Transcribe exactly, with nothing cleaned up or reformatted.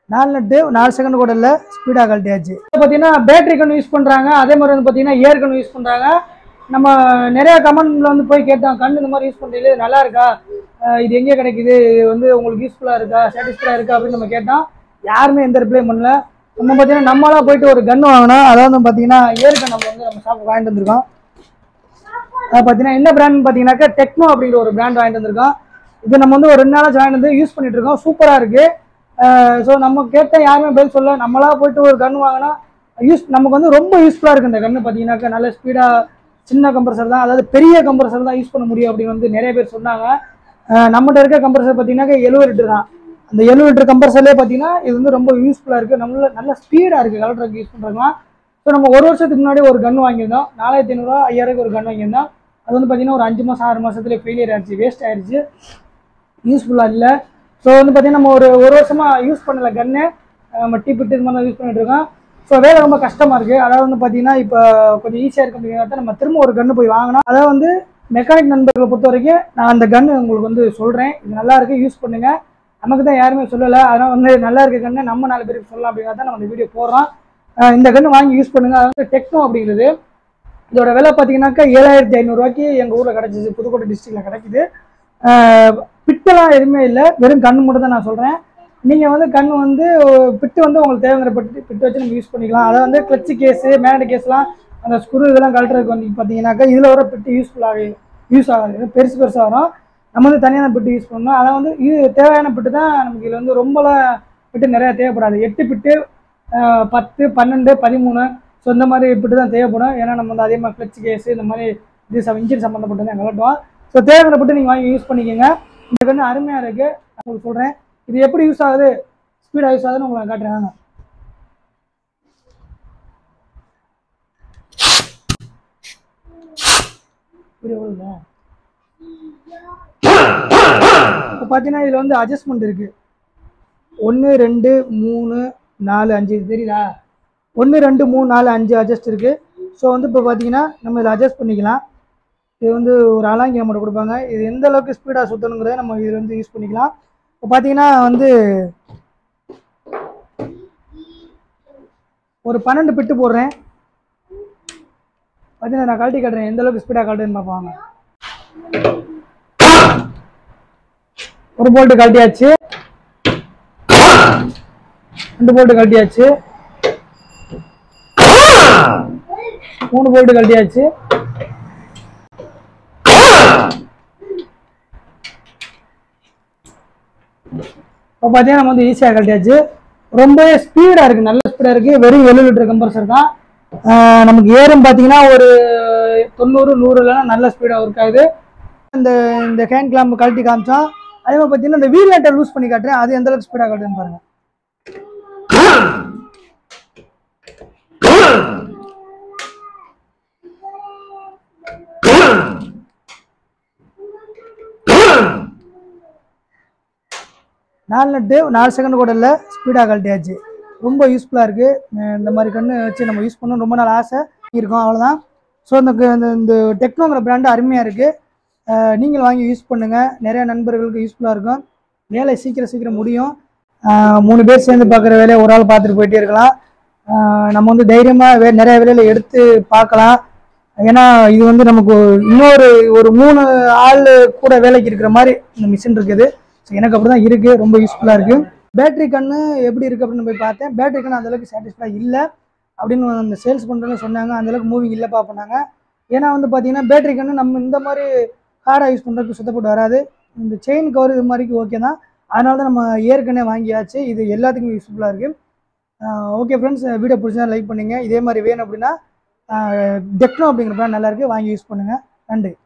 நாலு நட்டு நாலு செகண்ட் கூட இல்லை, ஸ்பீடாக கழட்டியாச்சு. இப்போ பார்த்தீங்கன்னா பேட்டரி கன்று யூஸ் பண்ணுறாங்க, அதே மாதிரி வந்து பார்த்தீங்கன்னா ஏர் கன்று யூஸ் பண்ணுறாங்க. நம்ம நிறையா கமெண்ட்ல வந்து போய் கேட்டோம், கன்று இந்த மாதிரி யூஸ் பண்ணுறீங்க நல்லா இருக்கா, இது எங்கே கிடைக்குது, இது வந்து உங்களுக்கு யூஸ்ஃபுல்லாக இருக்கா, சாட்டிஸ்ஃபைடாக இருக்கா அப்படின்னு நம்ம கேட்டோம். யாருமே எந்த ரிப்ளை பண்ணல. நம்ம பார்த்தீங்கன்னா நம்மளா போயிட்டு ஒரு கன்று வாங்கினோம். அதாவது பார்த்தீங்கன்னா ஏர் கன்று நம்ம வந்து நம்ம ஷாப் வாங்கிட்டு வந்திருக்கோம். அது பார்த்தீங்கன்னா என்ன பிராண்ட் பார்த்தீங்கன்னாக்கா டெக்னோ அப்படிங்கிற ஒரு பிராண்ட் வாங்கிட்டு வந்திருக்கோம். இது நம்ம வந்து ஒரு ரெண்டு நாளாச்சும் வாங்கிட்டு வந்து யூஸ் பண்ணிட்டு இருக்கோம். சூப்பராக இருக்குது. ஸோ நம்ம கேட்ட யாருமே பதில் சொல்ல. நம்மளா போயிட்டு ஒரு கன்று வாங்கினா யூஸ் நமக்கு வந்து ரொம்ப யூஸ்ஃபுல்லாக இருக்குது. இந்த கன்று பார்த்தீங்கன்னாக்கா நல்ல ஸ்பீடாக சின்ன கம்ப்ரஸர் தான், அதாவது பெரிய கம்ப்ரஸர் தான் யூஸ் பண்ண முடியும் அப்படின்னு வந்து நிறைய பேர் சொன்னாங்க. நம்மகிட்ட இருக்க கம்ப்ரஸர் பார்த்தீங்கன்னா எழுபது லிட்டர் தான். அந்த எழுபது லிட்டர் கம்ப்ரஸர்லேயே பார்த்தீங்கன்னா இது வந்து ரொம்ப யூஸ்ஃபுல்லாக இருக்குது. நம்மள நல்ல ஸ்பீடாக இருக்குது கலெக்டருக்கு யூஸ் பண்ணுறதுலாம். ஸோ நம்ம ஒரு வருஷத்துக்கு முன்னாடி ஒரு கன்று வாங்கியிருந்தோம். நாலாயிரத்தி ஐநூறுரூவா ஐயாயிரம் ஒரு கன்று வாங்கியிருந்தோம். அது வந்து பார்த்தீங்கன்னா ஒரு அஞ்சு மாதம் ஆறு மாதத்துலேயே ஃபெயிலியர் ஆயிடுச்சு, வேஸ்ட் ஆயிடுச்சு, யூஸ்ஃபுல்லாக இல்லை. ஸோ வந்து பார்த்தீங்கன்னா நம்ம ஒரு ஒரு வருஷமாக யூஸ் பண்ணல கன்று, நம்ம டீப்பிட்டு இது மாதிரி தான் யூஸ் பண்ணிட்டு இருக்கோம். ஸோ வேலை ரொம்ப கஷ்டமாக இருக்குது. அதாவது வந்து பார்த்தீங்கன்னா இப்போ கொஞ்சம் ஈஸியாக இருக்குது அப்படிங்கிறத நம்ம திரும்ப ஒரு கன்று போய் வாங்கினோம். அதாவது வந்து மெக்கானிக் நண்பர்களை பொறுத்த வரைக்கும் நான் அந்த கன்று உங்களுக்கு வந்து சொல்கிறேன், இது நல்லா இருக்குது, யூஸ் பண்ணுங்கள். நமக்கு தான் யாருமே சொல்லலை, அதனால் வந்து நல்லா இருக்க கன்று நம்ம நாலு பேருக்கு சொல்லலாம் அப்படிங்கிறத நம்ம இந்த வீடியோ போடுறோம். இந்த கன்று வாங்கி யூஸ் பண்ணுங்கள். அது வந்து டெக்னோ அப்படிங்கிறது. இதோட விலை பார்த்தீங்கன்னாக்கா ஏழாயிரத்தி ஐநூறுரூவாய்க்கு எங்கள் ஊரில் கிடச்சிச்சு, புதுக்கோட்டை டிஸ்ட்ரிக்டில் கிடைக்குது. பிட்டெல்லாம் எதுவுமே இல்லை, வெறும் கன்று மட்டும் தான் நான் சொல்கிறேன். நீங்கள் வந்து கன்று வந்து பிட்டு வந்து உங்களுக்கு தேவைங்கிற பிட்டு பிட்டு வச்சு நம்ம யூஸ் பண்ணிக்கலாம். அதை வந்து கிளச்சு கேஸு மேக்னெட் கேஸ்லாம் அந்த ஸ்க்ரூ இதெல்லாம் கழட்டுறதுக்கு வந்து பார்த்தீங்கன்னாக்கா இதில் வர பிட்டு யூஸ்ஃபுல்லாக யூஸ் ஆகாது, பெருசு பெருசாக வரும். நம்ம வந்து தனியான பிட்டு யூஸ் பண்ணணும். அதை வந்து இது தேவையான பிட்டு தான் நமக்கு. இதில் வந்து ரொம்பலாம் பிட்டு நிறையா தேவைப்படாது. எட்டு பிட்டு, பத்து, பன்னெண்டு, பதிமூணு, ஸோ இந்த மாதிரி பிட்டு தான் தேவைப்படும். ஏன்னா நம்ம வந்து அதே மாதிரி கிளச்சு கேஸு இந்த மாதிரி இது இன்ஜின் சம்மந்தப்பட்டு தான் கலட்டுவோம். ஸோ தேவையான பிட்டு நீங்கள் வாங்கி யூஸ் பண்ணிக்கோங்க. இந்த கன்று அருமையாக இருக்குது, நான் உங்களுக்கு சொல்கிறேன். இது எப்படி யூஸ் ஆகுது, ஸ்பீடாக யூஸ் ஆகுதுன்னு உங்களுக்கு காட்டுறேன். இப்போ பார்த்தீங்கன்னா இதில் வந்து அட்ஜஸ்ட்மெண்ட் இருக்குது. ஒன்று ரெண்டு மூணு நாலு அஞ்சு இது தெரியுதா, ஒன்று ரெண்டு மூணு நாலு அஞ்சு அட்ஜஸ்ட் இருக்குது. ஸோ வந்து இப்போ பார்த்தீங்கன்னா நம்ம இதில் அட்ஜஸ்ட் பண்ணிக்கலாம். இது வந்து ஒரு அலாங்கி நம்மகிட்ட கொடுப்பாங்க. இது எந்த அளவுக்கு ஸ்பீடாக சுற்றணுங்கிறத நம்ம இதில் வந்து யூஸ் பண்ணிக்கலாம். இப்போ பார்த்தீங்கன்னா வந்து ஒரு பன்னெண்டு பிட்டு போடுறேன். பார்த்தீங்கன்னா நான் கழட்டி காட்டுறேன் எந்த அளவுக்கு ஸ்பீடாக கழட்டுன்னு பார்ப்பாங்க. ஒரு போல்ட்டு கழட்டியாச்சு, ரெண்டு போல்ட்டு கழட்டியாச்சு, மூணு போல்ட்டு கழட்டியாச்சு, இப்போ பார்த்தீங்கன்னா நம்ம வந்து ஈஸியாக கழட்டியாச்சு. ரொம்பவே ஸ்பீடாக இருக்குது, நல்ல ஸ்பீடாக இருக்குது. வெறும் எழுபது லிட்டர் கம்ப்ரஸர் தான். நமக்கு ஏறும் பார்த்தீங்கன்னா ஒரு தொண்ணூறு நூறு இல்லைன்னா நல்ல ஸ்பீடாக ஒர்க் ஆகுது. இந்த இந்த ஹேண்ட் கிளாம்பு கழட்டி காமிச்சோம். அதே மாதிரி பார்த்தீங்கன்னா இந்த வீல் லைட்டை லூஸ் பண்ணி காட்டுறேன், அது எந்த அளவுக்கு ஸ்பீடாக கழட்டுன்னு பாருங்கள். நாலு நட்டு நாலு செகண்ட் கூட இல்லை, ஸ்பீடாக கழட்டியாச்சு. ரொம்ப யூஸ்ஃபுல்லாக இருக்குது. இந்த மாதிரி கன்று வச்சு நம்ம யூஸ் பண்ணணும் ரொம்ப நாள் ஆசை இருக்கும், அவ்வளோதான். ஸோ இந்த இந்த டெக்னோங்கிற பிராண்டு அருமையாக இருக்குது. நீங்கள் வாங்கி யூஸ் பண்ணுங்கள், நிறையா நண்பர்களுக்கு யூஸ்ஃபுல்லாக இருக்கும். வேலை சீக்கிரம் சீக்கிரம் முடியும். மூணு பேர் சேர்ந்து பார்க்குற வேலையை ஒரு ஆள் பார்த்துட்டு போயிட்டே இருக்கலாம். நம்ம வந்து தைரியமாக வே நிறைய வேலையில் எடுத்து பார்க்கலாம். ஏன்னா இது வந்து நமக்கு இன்னொரு ஒரு மூணு ஆள் கூட வேலைக்கு இருக்கிற மாதிரி இந்த மிஷின் இருக்குது. ஸோ எனக்கு அப்படி தான் இருக்குது, ரொம்ப யூஸ்ஃபுல்லாக இருக்குது. பேட்டரி கன்று எப்படி இருக்குது அப்படின்னு போய் பார்த்தேன். பேட்டரி கன்று அந்தளவுக்கு சாட்டிஸ்ஃபை இல்லை அப்படின்னு அந்த சேல்ஸ் பண்ணுறவங்க சொன்னாங்க. அந்தளவுக்கு மூவிங் இல்லைப்பா பண்ணாங்க. ஏன்னா வந்து பார்த்தீங்கன்னா பேட்டரி கன்று நம்ம இந்த மாதிரி ஹார்டாக யூஸ் பண்ணுறதுக்கு சுத்தப்பட்டு வராது. இந்த செயின் கவர் இது மாதிரிக்கு ஓகே தான். அதனால தான் நம்ம ஏற்கனவே வாங்கியாச்சு. இது எல்லாத்துக்கும் யூஸ்ஃபுல்லாக இருக்குது. ஓகே ஃப்ரெண்ட்ஸ், வீடியோ பிடிச்சா லைக் பண்ணுங்கள். இதே மாதிரி வேணும் அப்படின்னா டெக்னோ அப்படிங்கிற பிராண்ட் நல்லாயிருக்கு, வாங்கி யூஸ் பண்ணுங்கள். நன்றி.